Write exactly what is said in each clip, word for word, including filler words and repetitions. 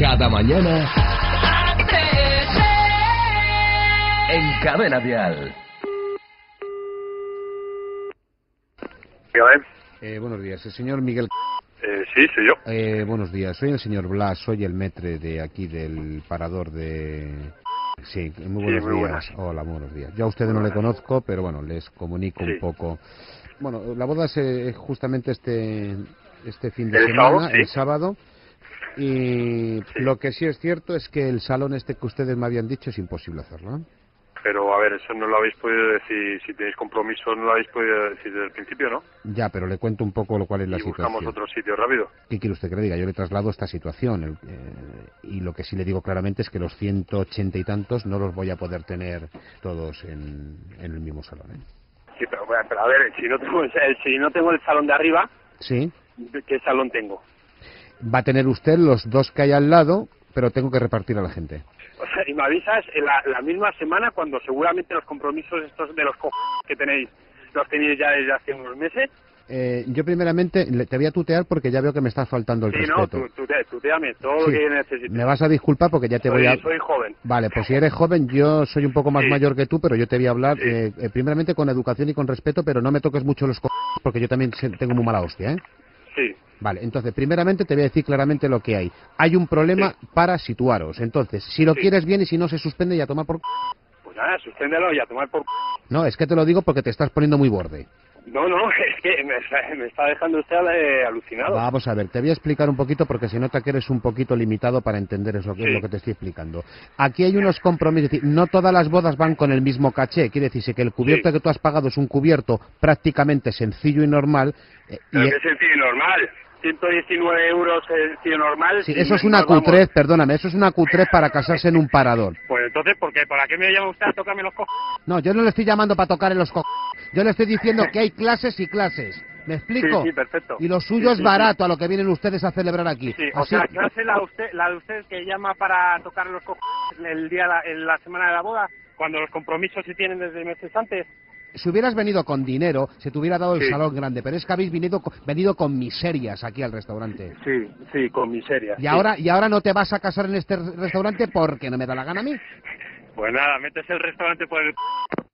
Cada mañana en Cadena Dial. Eh, buenos días, el señor Miguel. Eh, sí, soy yo. Eh, buenos días, soy el señor Blas, soy el metre de aquí del parador de... Sí, muy buenos sí, muy días. buenas. Hola, muy buenos días. Yo a ustedes Muy no le buenas. conozco, pero bueno, les comunico Sí. un poco. Bueno, la boda es eh, justamente este este fin de ¿El semana, sábado? Sí. el sábado. Y Sí. lo que sí es cierto es que el salón este que ustedes me habían dicho es imposible hacerlo, ¿eh? Pero a ver, eso no lo habéis podido decir, si tenéis compromiso no lo habéis podido decir desde el principio, ¿no? Ya, pero le cuento un poco lo cual es la Y buscamos situación. otro sitio rápido. ¿Qué quiere usted que le diga? Yo le traslado esta situación el- eh, y lo que sí le digo claramente es que los ciento ochenta y tantos no los voy a poder tener todos en, en el mismo salón, ¿eh? Sí, pero, bueno, pero a ver, si no, tengo, el- si no tengo el salón de arriba, Sí, ¿qué salón tengo? va a tener usted los dos que hay al lado, pero tengo que repartir a la gente. O sea, y me avisas en la, la misma semana cuando seguramente los compromisos estos de los co... que tenéis, los tenéis ya desde hace unos meses. Eh, yo primeramente le- te voy a tutear porque ya veo que me estás faltando el Sí, no, respeto. tú, tú, te- tuteame, todo Sí, lo que necesites. me vas a disculpar porque ya te soy, voy a... soy joven. Vale, pues si eres joven, yo soy un poco más Sí. mayor que tú, pero yo te voy a hablar Sí. eh, eh, primeramente con educación y con respeto, pero no me toques mucho los co... porque yo también se- tengo muy mala hostia, ¿eh? Sí. Vale, entonces, primeramente te voy a decir claramente lo que hay. Hay un problema Sí. para situaros. Entonces, si lo Sí. quieres bien y si no se suspende, ya toma por... Pues nada, suspéndelo y a tomar por... No, es que te lo digo porque te estás poniendo muy borde. No, no, es que me, está- me está dejando usted eh, alucinado. Vamos a ver, te voy a explicar un poquito porque se nota que eres un poquito limitado para entender eso que es Sí. lo que te estoy explicando. Aquí hay unos compromisos, es decir, no todas las bodas van con el mismo caché. Quiere decirse que el cubierto Sí. que tú has pagado es un cubierto prácticamente sencillo y normal. eh, Pero y que es sencillo y normal. ciento diecinueve euros sencillo normal. sí, y eso es nos una vamos. cutrez, perdóname, eso es una cutrez para casarse en un parador. Pues entonces, ¿por qué? ¿Para qué me llama usted a tocarme los co... No, yo no le estoy llamando para tocar en los co... Yo le estoy diciendo que hay clases y clases. ¿Me explico? Sí, sí, perfecto. Y lo suyo Sí, es sí, barato a lo que vienen ustedes a celebrar aquí. Sí, o Así- sea, la clase la, usted, la de usted que llama para tocar los co... el día, la, en la semana de la boda, cuando los compromisos se tienen desde meses antes. Si hubieras venido con dinero, se te hubiera dado el Sí. salón grande, pero es que habéis venido, co- venido con miserias aquí al restaurante. Sí, sí, con miseria. Y ahora, y ahora no te vas a casar en este restaurante porque no me da la gana a mí. Pues nada, metes el restaurante por el...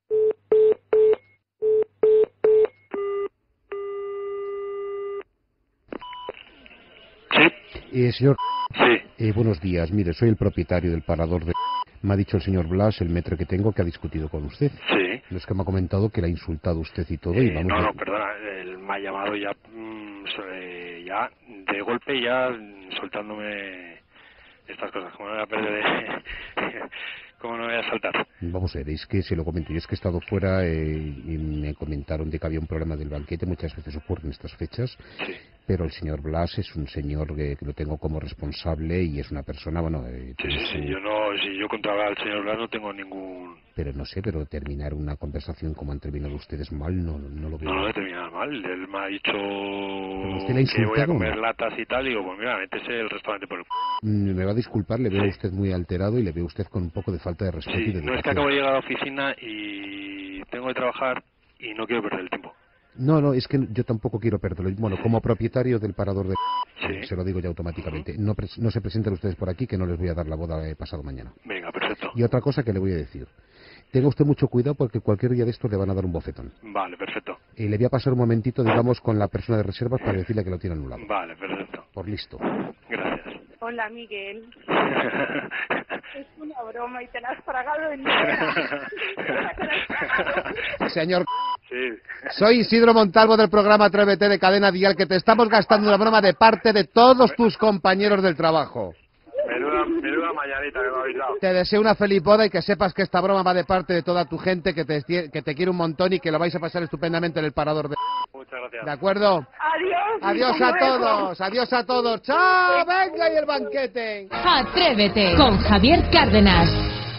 Sí, Eh, señor, sí, eh, buenos días. Mire, soy el propietario del parador de... Me ha dicho el señor Blas, el metre que tengo, que ha discutido con usted. sí. No es que me ha comentado que le ha insultado usted y todo, y Eh, vamos... no, a- no, perdona, él me ha llamado ya, mm, so- eh, ya de golpe, ya mm, soltándome estas cosas. ¿Cómo no voy a perder? ¿Cómo no voy a saltar? Vamos a ver, es que se lo comento, yo es que he estado fuera eh, y me comentaron de que había un problema del banquete, muchas veces ocurren estas fechas, Sí. pero el señor Blas es un señor que, que lo tengo como responsable y es una persona, bueno, eh, Sí, tiene sí, sí, su- yo no, si yo contra el señor Blas no tengo ningún... pero no sé, pero terminar una conversación como han terminado ustedes mal, no, no lo veo. No lo he terminado mal, él me ha dicho usted le ha que voy a insultado, comer ¿no? latas y tal, digo, pues mira, métese el restaurante por el... Mm, Me va a disculpar, le veo Sí. a usted muy alterado y le veo a usted con un poco de falta de respeto y Sí, de no es que educación. acabo de llegar a la oficina y tengo que trabajar y no quiero perder el tiempo. No, no, es que yo tampoco quiero perderlo. Bueno, como propietario del parador de... Sí. Se lo digo ya automáticamente. No, pres- no se presenten ustedes por aquí que no les voy a dar la boda eh, pasado mañana. Venga, perfecto. Y otra cosa que le voy a decir. Tenga usted mucho cuidado porque cualquier día de estos le van a dar un bofetón. Vale, perfecto. Y le voy a pasar un momentito, digamos, con la persona de reservas para decirle que lo tiene anulado. Vale, perfecto. Por listo. Gracias. Hola, Miguel. Es una broma y te la has tragado entera. Te la has tragado. Señor, Sí. soy Isidro Montalvo del programa Atrévete de Cadena Dial, que te estamos gastando una broma de parte de todos tus compañeros del trabajo. Menuda, menuda mañanita que me habéis dado. Te deseo una feliz boda y que sepas que esta broma va de parte de toda tu gente, que te, que te quiere un montón y que lo vais a pasar estupendamente en el parador de... Muchas gracias. ¿De acuerdo? Adiós. Adiós hasta a luego. todos, adiós a todos. ¡Chao! ¡Venga y el banquete! Atrévete con Javier Cárdenas.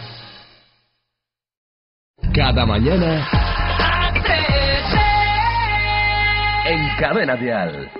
Cada mañana en Cadena Dial.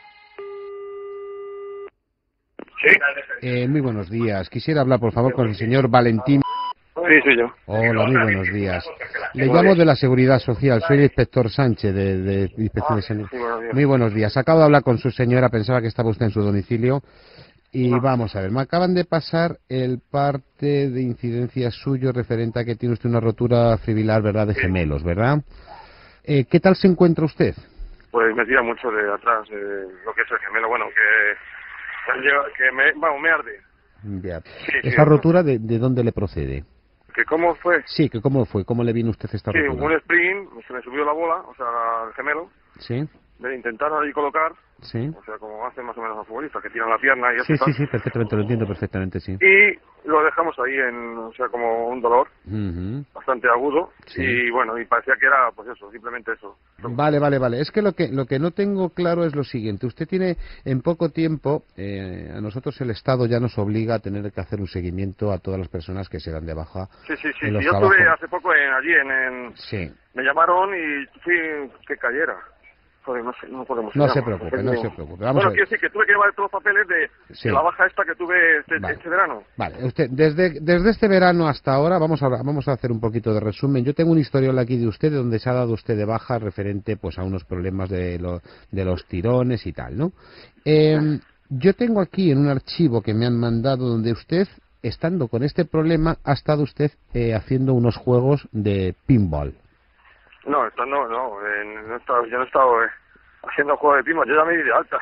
¿Sí? Eh, muy buenos días. Quisiera hablar, por favor, con el señor Valentín. Sí, soy yo. Hola, muy buenos días. Le llamo de la Seguridad Social. Soy el inspector Sánchez de, de Inspección de Sanidad. Sí, buenos días. Muy buenos días. Acabo de hablar con su señora. Pensaba que estaba usted en su domicilio. Y No. vamos a ver, me acaban de pasar el parte de incidencia suyo referente a que tiene usted una rotura fibrilar, ¿verdad?, de Sí. gemelos, ¿verdad? Eh, ¿Qué tal se encuentra usted? Pues me tira mucho de atrás, eh, lo que es el gemelo, bueno, que, que me, vamos, me arde. Ya. Sí, sí. ¿Esa rotura de, de dónde le procede? ¿Que cómo fue? Sí, que cómo fue, cómo le vino usted esta Sí, rotura. un sprint, se me subió la bola, o sea, el gemelo, Sí, de intentar ahí colocar, sí. o sea, como hacen más o menos los futbolistas, que tiran la pierna y eso Sí, y tal. sí, sí, perfectamente, lo entiendo perfectamente, sí. Y lo dejamos ahí en, o sea, como un dolor Ujú. bastante agudo, Sí. y bueno, y parecía que era, pues eso, simplemente eso. Vale, vale, vale. Es que lo que lo que no tengo claro es lo siguiente. Usted tiene en poco tiempo, eh, a nosotros el Estado ya nos obliga a tener que hacer un seguimiento a todas las personas que se dan de baja. Sí, sí, sí, en los sí, yo trabajos. estuve hace poco en, allí en, en... Sí. Me llamaron y fui que cayera. Joder, no sé, no podemos No se preocupe, no se preocupe. Vamos bueno, a ver. quiero decir que tuve que llevar todos los papeles de, Sí. de la baja esta que tuve este, Vale. este verano. Vale, usted, desde, desde este verano hasta ahora, vamos a, vamos a hacer un poquito de resumen. Yo tengo un historial aquí de usted, de donde se ha dado usted de baja referente pues a unos problemas de, lo- de los tirones y tal, ¿no? Eh, yo tengo aquí en un archivo que me han mandado donde usted, estando con este problema, ha estado usted eh, haciendo unos juegos de pinball. No, esto no, no, eh, no he estado, yo no he estado eh, haciendo juego de pima, yo ya me di de alta.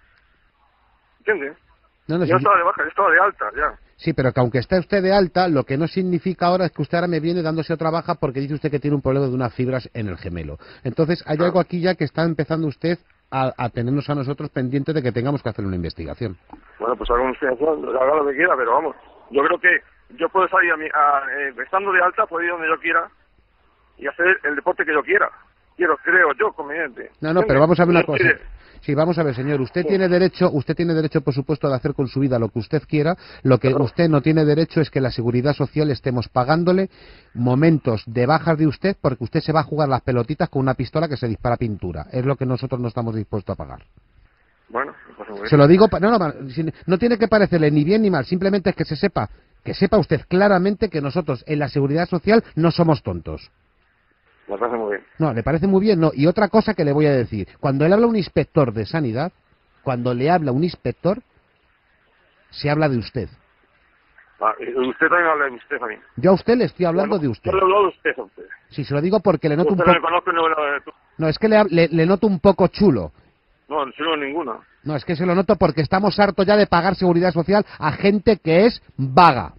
¿Entiendes? No, no, Yo no sí, estaba de baja, yo estaba de alta, ya. sí, pero que aunque esté usted de alta, lo que no significa ahora es que usted ahora me viene dándose otra baja porque dice usted que tiene un problema de unas fibras en el gemelo. Entonces, hay algo aquí ya que está empezando usted a, a tenernos a nosotros pendientes de que tengamos que hacer una investigación. Bueno, pues haga una investigación, haga lo que quiera, pero vamos, yo creo que yo puedo salir a mi, a, eh, estando de alta, puedo ir donde yo quiera y hacer el deporte que yo quiera. Quiero, creo yo, conveniente. No, no, pero vamos a ver una cosa. ¿Entiendes? Sí, vamos a ver, señor. Usted Sí. tiene derecho, usted tiene derecho, por supuesto, de hacer con su vida lo que usted quiera. Lo que Claro. usted no tiene derecho es que la Seguridad Social estemos pagándole momentos de bajas de usted porque usted se va a jugar las pelotitas con una pistola que se dispara pintura. Es lo que nosotros no estamos dispuestos a pagar. Bueno, pues muy bien. Se lo digo, pa- no, no, si- no tiene que parecerle ni bien ni mal, simplemente es que se sepa, que sepa usted claramente que nosotros en la Seguridad Social no somos tontos. Me parece muy bien. No, le parece muy bien, no. Y otra cosa que le voy a decir, cuando le habla un inspector de sanidad, cuando le habla un inspector, se habla de usted. Ah, y usted también habla de usted también. Yo a usted le estoy hablando Bueno, de usted. Yo le hablo de usted a usted. Si se lo digo porque le noto un Usted no me poco... conoce, no me lo... No, es que le, hab- le, le noto un poco chulo. No, no tengo ninguna. No, es que se lo noto porque estamos hartos ya de pagar seguridad social a gente que es vaga.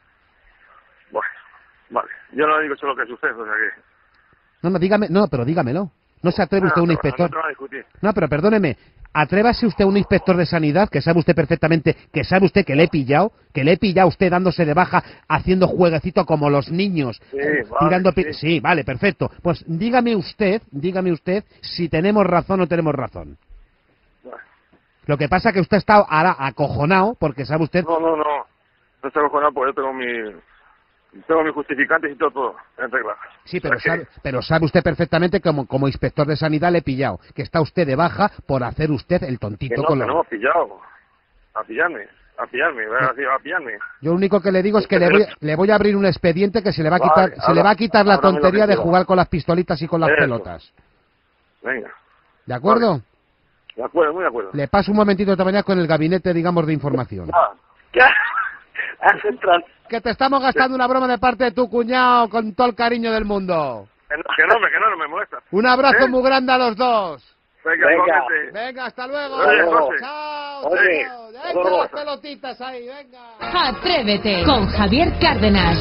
Bueno, vale. Yo no digo solo que es usted, o sea que... No, no, dígame, no, pero dígamelo. No se atreve usted a un Ah, inspector. No te va a discutir. No, pero perdóneme, atrévase usted a un inspector de sanidad, que sabe usted perfectamente, que sabe usted que le he pillado, que le he pillado a usted dándose de baja, haciendo jueguecito como los niños, Sí, eh, vale, tirando pi- sí. sí, vale, perfecto. Pues dígame usted, dígame usted si tenemos razón o tenemos razón. Bueno. Lo que pasa que usted está ahora acojonado, porque sabe usted... No, no, no. No estoy acojonado porque yo tengo mi... Tengo mis justificantes y todo, todo en regla. Sí, O sea pero que- sabe, pero sabe usted perfectamente que como, como inspector de sanidad le he pillado, que está usted de baja por hacer usted el Que tontito no, con que los... no, ha pillado. A pillarme. A pillarme. ¿verdad? Así, a pillarme. Yo lo único que le digo es que le voy, le voy a abrir un expediente que se le va a Vale, quitar, se le va a quitar la háblame lo que tontería de quiera. jugar con las pistolitas y con las Eso. pelotas. Venga. ¿De acuerdo? De acuerdo, muy de acuerdo. Le paso un momentito de mañana con el gabinete, digamos, de información. Ah, ¿qué? Has entrado. Que te estamos gastando una broma de parte de tu cuñado con todo el cariño del mundo. Que no, que no, me- que no, no me molesta. Un abrazo ¿Eh? muy grande a los dos. Venga, Venga. igualmente. Venga, hasta luego. Oye, José. Chao, Oye, chao. hasta Venga luego. las pelotitas ahí, venga. Atrévete con Javier Cárdenas.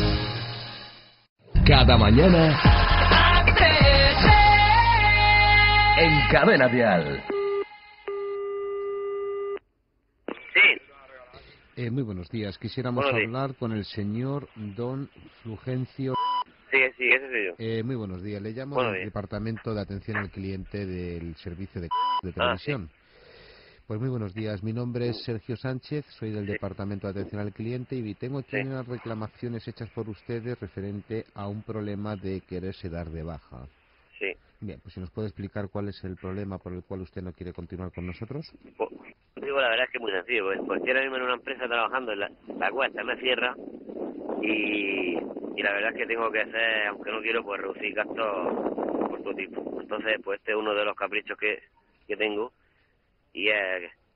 Cada mañana en Cadena Dial. Sí, Eh, muy buenos días. Quisiéramos Buenos días. hablar con el señor Don Fulgencio. sí, sí, ese soy yo. Eh, muy buenos días. Le llamo Buenos del días. Departamento de Atención al Cliente del Servicio de, de Ah, Televisión. Pues muy buenos días. Mi nombre es Sergio Sánchez, soy del Sí. Departamento de Atención al Cliente y tengo aquí Sí. unas reclamaciones hechas por ustedes referente a un problema de quererse dar de baja. Sí. Bien, pues si nos puede explicar cuál es el problema por el cual usted no quiere continuar con nosotros. Pues, digo, la verdad es que es muy sencillo, pues, pues estoy ahora mismo en una empresa trabajando en la, la cual se me cierra y, y la verdad es que tengo que hacer, aunque no quiero, pues reducir gastos por todo tipo. Entonces, pues este es uno de los caprichos que, que tengo y es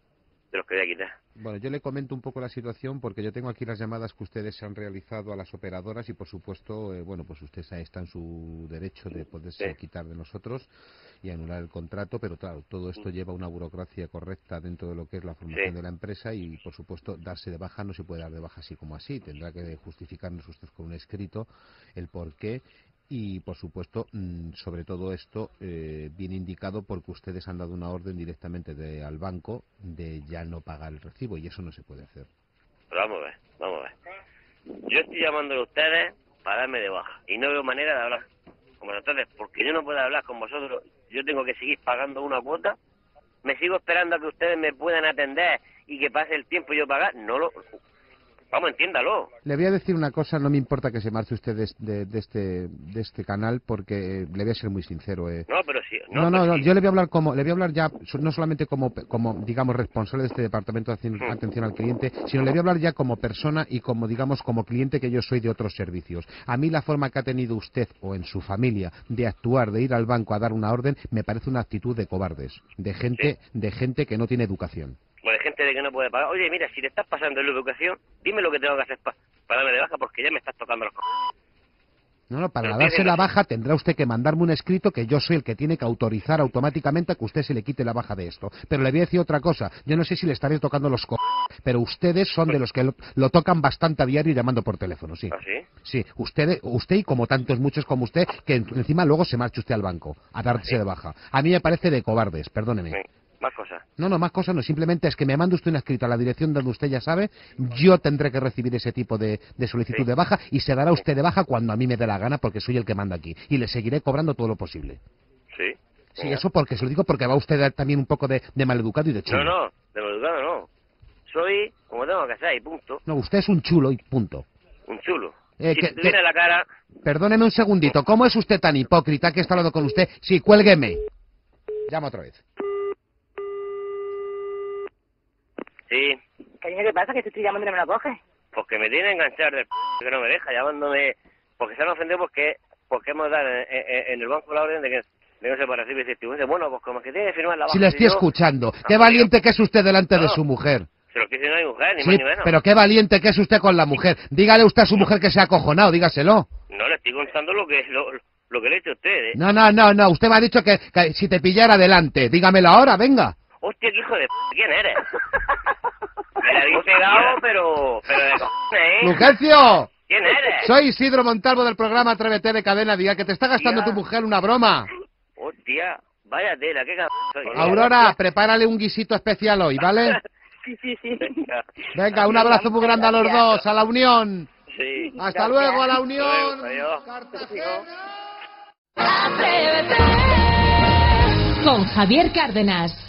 de los que voy a quitar. Bueno, yo le comento un poco la situación porque yo tengo aquí las llamadas que ustedes se han realizado a las operadoras y, por supuesto, eh, bueno, pues usted está en su derecho de poderse Sí. quitar de nosotros y anular el contrato, pero claro, todo esto lleva una burocracia correcta dentro de lo que es la formación Sí. de la empresa y, por supuesto, darse de baja no se puede dar de baja así como así. Tendrá que justificarnos usted con un escrito el por qué. Y, por supuesto, mmm, sobre todo esto eh, viene indicado porque ustedes han dado una orden directamente de, al banco de ya no pagar el recibo y eso no se puede hacer. Pero vamos a ver, vamos a ver. Yo estoy llamándole a ustedes para darme de baja y no veo manera de hablar con vosotros porque yo no puedo hablar con vosotros. Yo tengo que seguir pagando una cuota. Me sigo esperando a que ustedes me puedan atender y que pase el tiempo y yo pagar. No lo... Vamos, entiéndalo. Le voy a decir una cosa, no me importa que se marche usted de, de, de este de este canal porque eh, le voy a ser muy sincero. Eh. No, pero sí. No, No, no, pero no, sí. yo le voy a hablar como, le voy a hablar ya, no solamente como, como digamos, responsable de este departamento de Hmm. atención al cliente, sino le voy a hablar ya como persona y como, digamos, como cliente que yo soy de otros servicios. A mí la forma que ha tenido usted o en su familia de actuar, de ir al banco a dar una orden, me parece una actitud de cobardes, de gente, Sí. de gente que no tiene educación. O de gente de que no puede pagar. Oye, mira, si te estás pasando en la educación, dime lo que tengo que hacer pa- para darme de baja porque ya me estás tocando los cojones. No, no, para Pero darse fíjese, la baja tendrá usted que mandarme un escrito que yo soy el que tiene que autorizar automáticamente a que usted se le quite la baja de esto. Pero le voy a decir otra cosa, yo no sé si le estaré tocando los co... pero ustedes son de los que lo, lo tocan bastante a diario llamando por teléfono, sí. ¿Ah, sí? Sí, usted, usted y como tantos muchos como usted, que en- encima luego se marche usted al banco a darse de baja. A mí me parece de cobardes, perdóneme. Sí. Más cosas. No, no, más cosas no, simplemente es que me mande usted un escrito a la dirección donde usted ya sabe, yo tendré que recibir ese tipo de, de solicitud Sí. de baja y se dará usted de baja cuando a mí me dé la gana porque soy el que manda aquí y le seguiré cobrando todo lo posible. Sí. Sí, Venga. eso porque se lo digo porque va usted también un poco de, de maleducado y de chulo. No, no, de maleducado no. Soy como tengo que ser y punto. No, usted es un chulo y punto. Un chulo. Eh, si que- tuviera que- la cara... Perdóneme un segundito, ¿cómo es usted tan hipócrita que está hablando con usted? Sí, cuélgueme. Llama otra vez. Sí. Cariño, ¿qué pasa? Que te estoy llamando y no me la coges. Porque me tiene enganchado del p... que no me deja llamándome... Porque se han ofendido porque porque hemos dado en, en- en el banco la orden de que, de que no se puede recibir ese tipo. Dice, bueno, pues como que tiene que firmar la baja. Si le estoy Y yo, escuchando, Ah, qué pues valiente que es usted delante de No. su mujer. Se lo estoy diciendo a mi mujer, ni Sí, más ni menos. pero qué valiente que es usted con la mujer. Dígale usted a su mujer que se ha acojonado, dígaselo. No, le estoy contando lo que lo, lo que le he hecho a usted, ¿eh? No, no, no, no, usted me ha dicho que, que si te pillara adelante, dígamelo ahora, venga. Hostia, qué hijo de p... ¿Quién eres? Me la habéis pegado, pero... pero de cojones, ¿eh? ¡Lugencio! ¿Quién eres? Soy Isidro Montalvo del programa Atrévete de Cadena Día, que te está gastando Ya. tu mujer una broma. Hostia, vaya tela, qué cabrón soy. Aurora, prepárale un guisito especial hoy, ¿vale? Sí, sí, sí. Venga. Venga, un abrazo muy grande a los dos, a la unión. Sí. Hasta luego, a la unión. Hasta luego, adiós. Cartagena. Atrévete con Javier Cárdenas.